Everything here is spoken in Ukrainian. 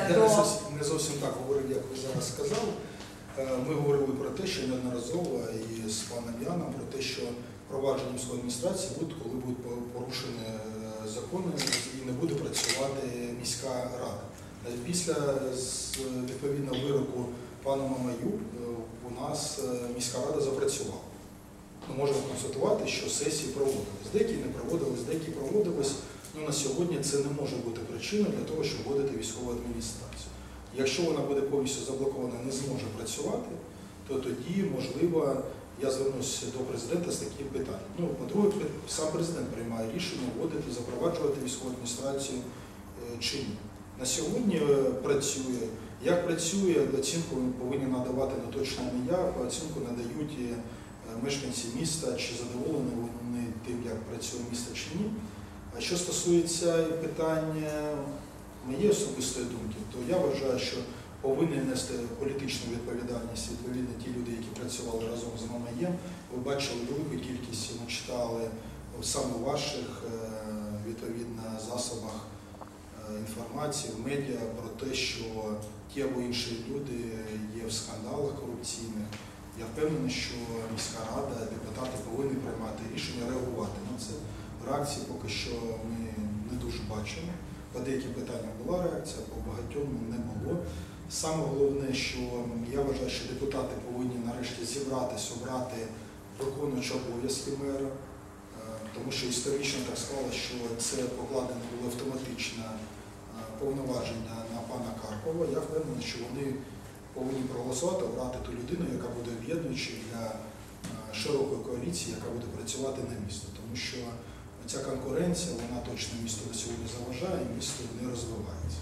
не зовсім так говорив, як ви зараз сказали. Ми говорили про те, що неодноразово і з паном Яном, про те, що провадження міської адміністрації будуть, коли будуть порушені закони і не буде працювати міська рада. Після відповідного вироку пана Мамаю у нас міська рада запрацювала. Ми можемо констатувати, що сесії проводились. Деякі не проводились, деякі проводились. На сьогодні це не може бути причиною для того, щоб вводити військову адміністрацію. Якщо вона буде повністю заблокована, не зможе працювати, то тоді, можливо, я звернуся до президента з таким питанням. По-друге, сам президент приймає рішення вводити, запроваджувати військову адміністрацію чи ні. На сьогодні працює. Як працює, оцінку повинні надавати не точно не я, оцінку надають мешканці міста, чи задоволені вони тим, як працює місто чи ні. А що стосується питання моєї особистої думки, то я вважаю, що повинні нести політичну відповідальність відповідно ті люди, які працювали разом з Мамаєм. Ви бачили велику кількість, ми читали саме у ваших відповідно засобах інформації в медіа про те, що ті або інші люди є в скандалах корупційних. Я впевнений, що міська рада, депутати повинні приймати рішення, реагувати на це. Реакції поки що ми не дуже бачимо. По деяким питанням була реакція, по багатьом не було. Саме головне, що я вважаю, що депутати повинні нарешті зібратися, обрати виконуючого обов'язки мера, тому що історично так склалося, що це покладено було автоматично повноваження на пана Карпова. Я впевнений, що вони повинні проголосувати, обрати ту людину, яка буде об'єднуючою для широкої коаліції, яка буде працювати на місто. Тому що ця конкуренція, вона точно місту на сьогодні заважає і місто не розвивається.